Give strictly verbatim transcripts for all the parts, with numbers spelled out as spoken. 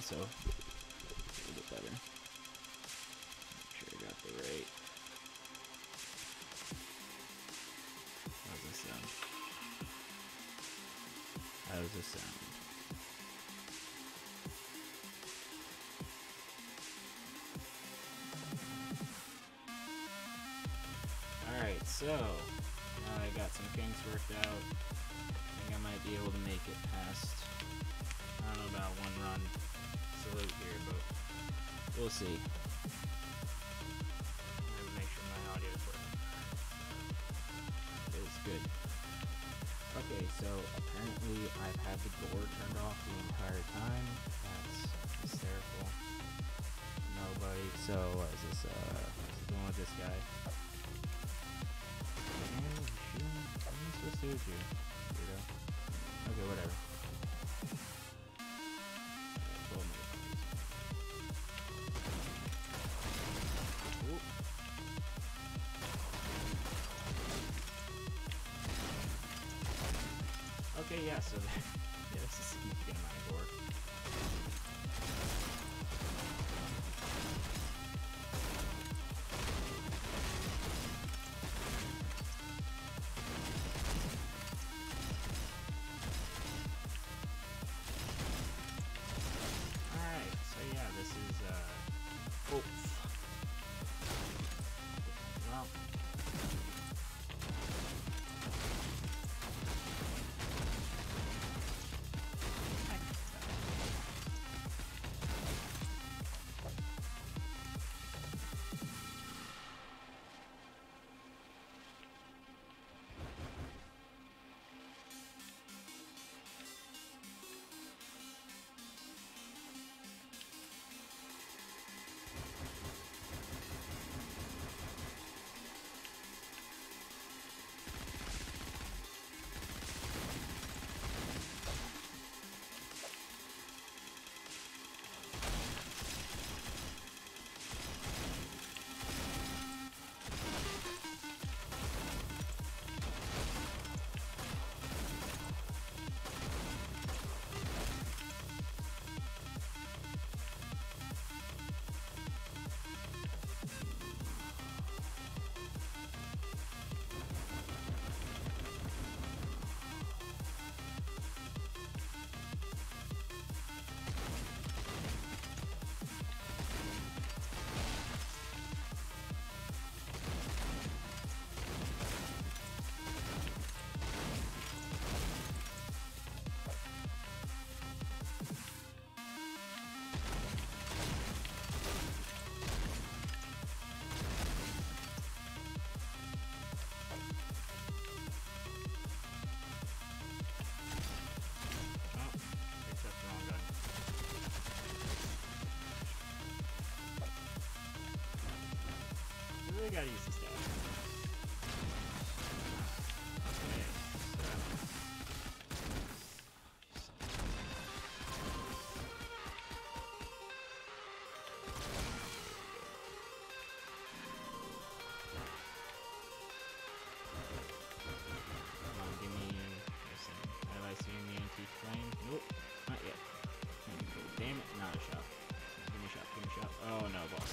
so a little bit better. Make sure I got the right. How's this sound? How does this sound? Alright, so now I got some kinks worked out. I think I might be able to make it past, I don't know about one run salute here, but we'll see. I'm gonna make sure my audio is working. It's good. Okay, so apparently I've had the door turned off the entire time. That's hysterical. Nobody. So what is this? Uh, what's it doing with this guy? Man, you shooting? What am I supposed to do with you? Weirdo. Okay, whatever. Okay, yeah, so yeah, this is significant amount of gore. Alright, so yeah, this is, uh, oh, well, really gotta use this guy. Okay, come on, give me. Listen, have I seen the anti-flame? Nope, not yet. Damn it, not a shot. Give me a shot, give me a shot. Oh no, boss.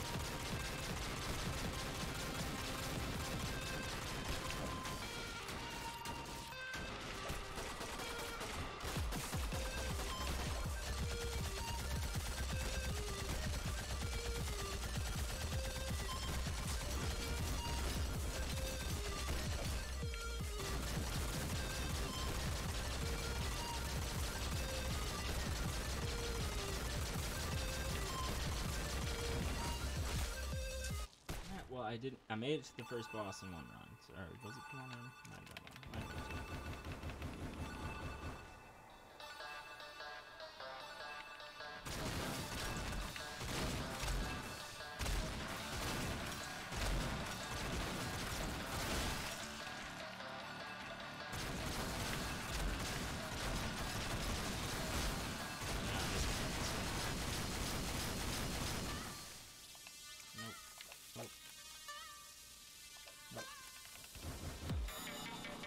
Well, I didn't. I made it to the first boss in one run. So, or was it one run? Might have been one. Might have been two. Nope. Nope.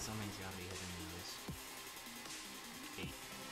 something's gotta be hitting those. Eight.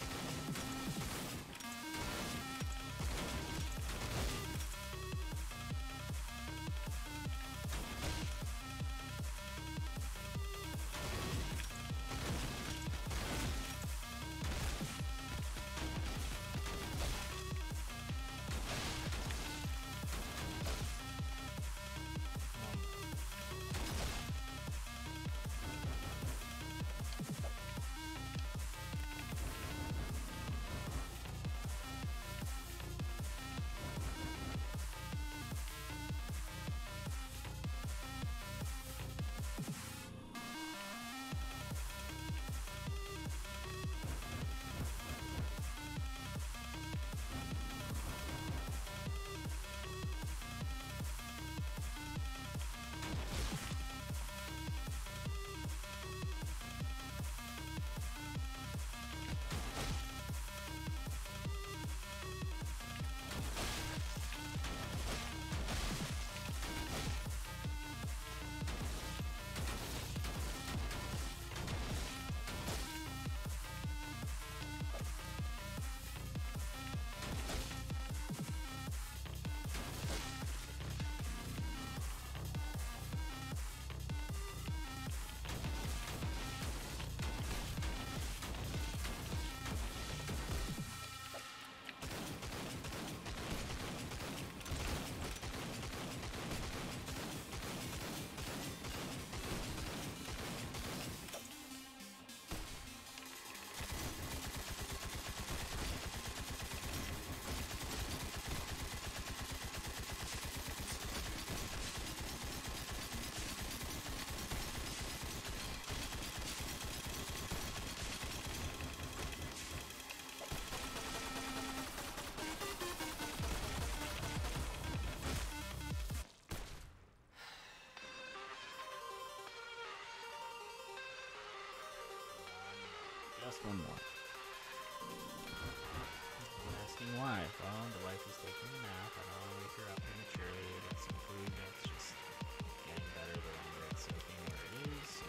Just one more. You're asking why? Well, the wife is taking a nap. I don't want to wake her up prematurely. I got some food that's just getting better the longer it's soaking where it is. So.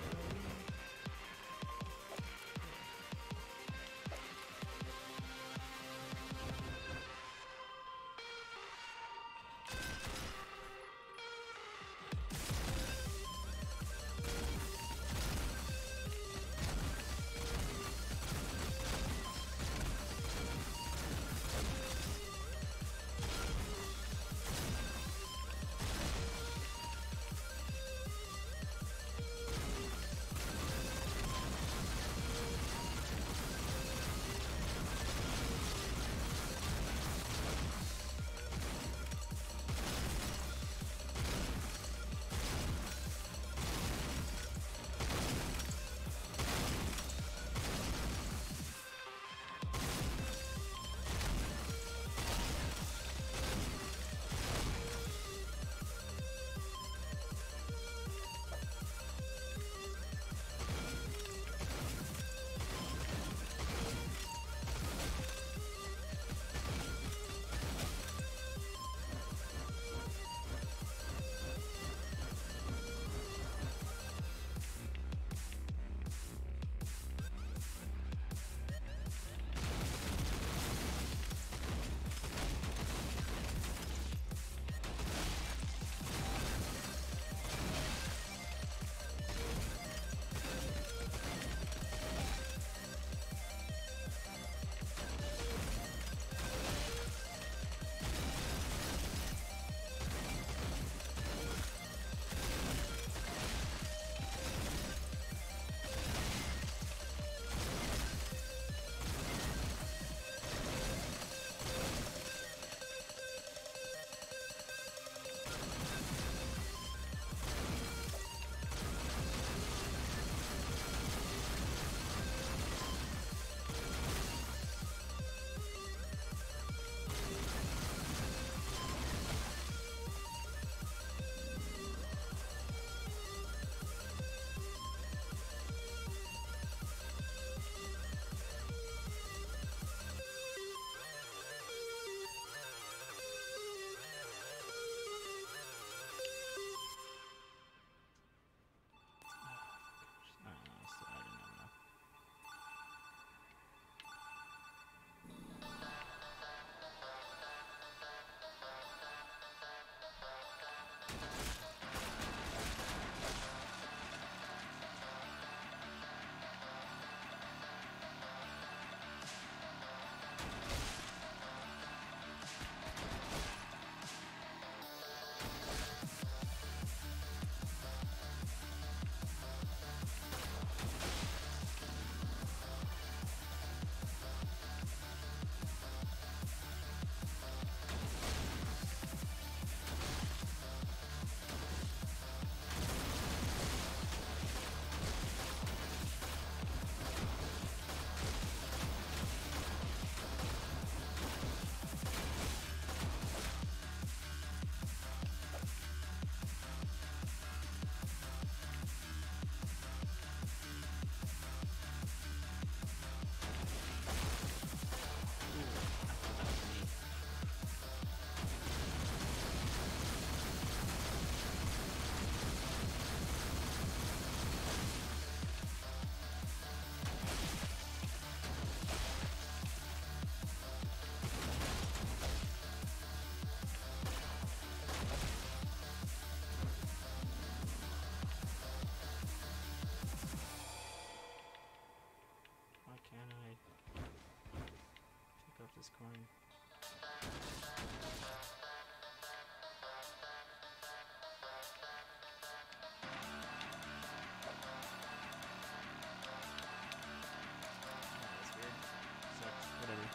That's weird. Sucks. Whatever.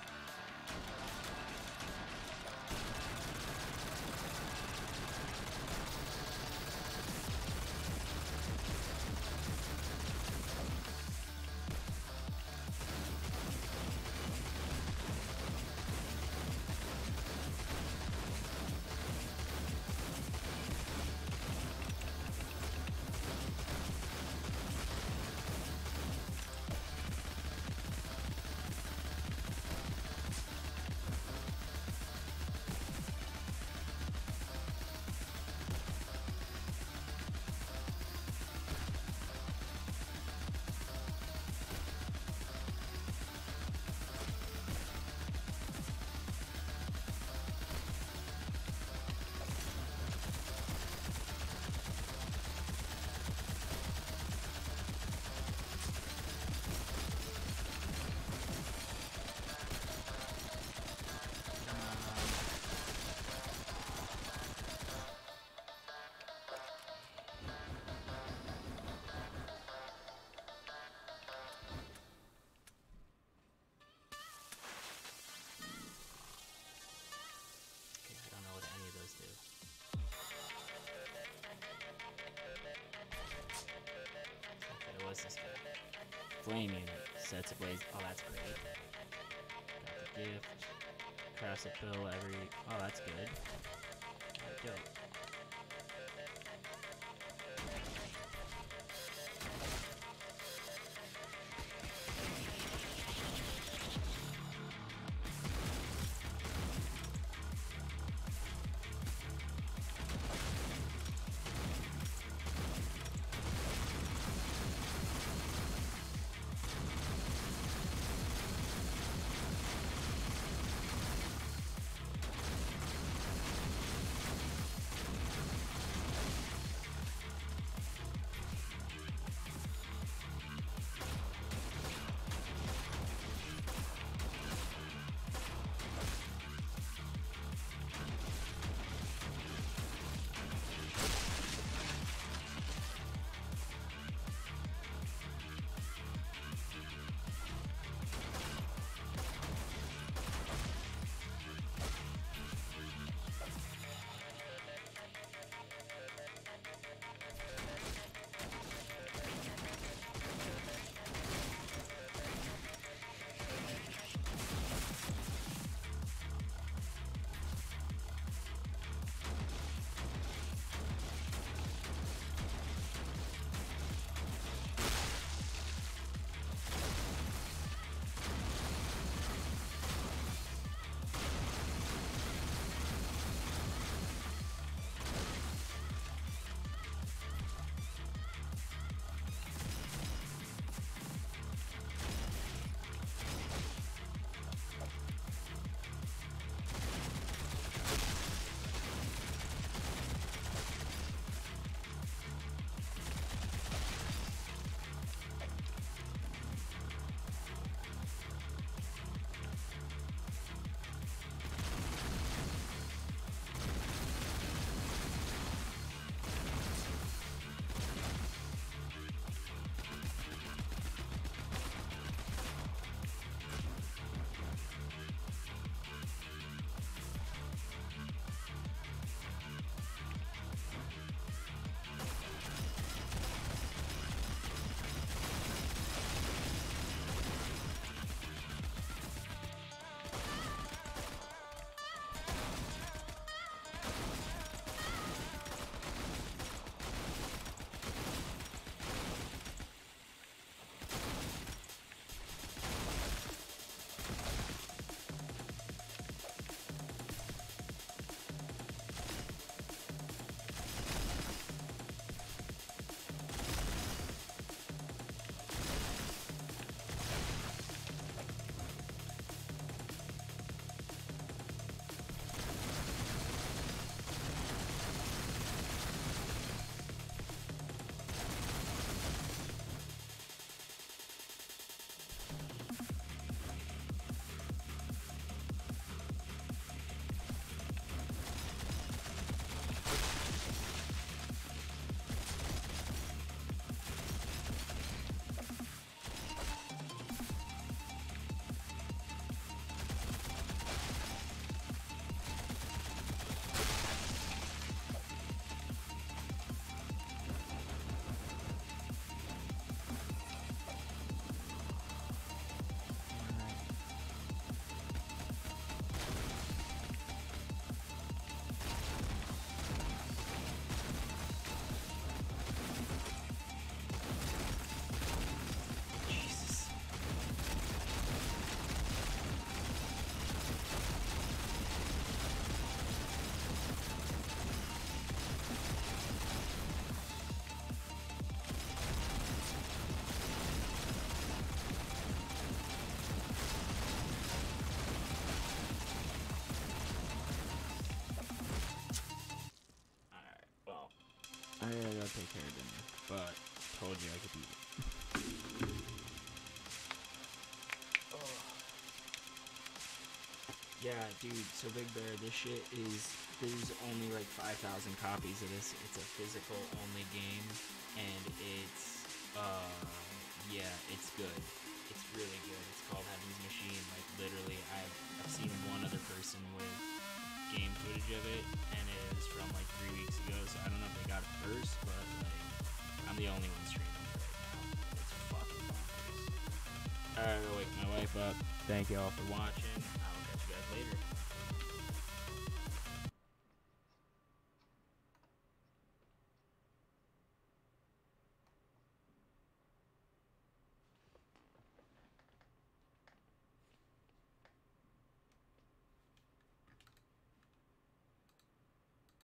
This guy. Flame unit. Sets ablaze. Oh, that's great. Got the gift. Crafts a pill every... Oh, that's good. Dope. take care of dinner, but told you I could beat it. Oh. Yeah, dude, so Big Bear, this shit is, there's only like five thousand copies of this. It's a physical only game, and it's, uh, yeah, it's good. It's really good. It's called Heaven's Machine. Like, literally, I've, I've seen one other person with game footage of it, and it is from like three weeks ago, so I don't know if they got it first, but like, I'm the only one streaming it right now. It's fucking bonkers. Alright, I'll wake my wife up. Thank you all for watching.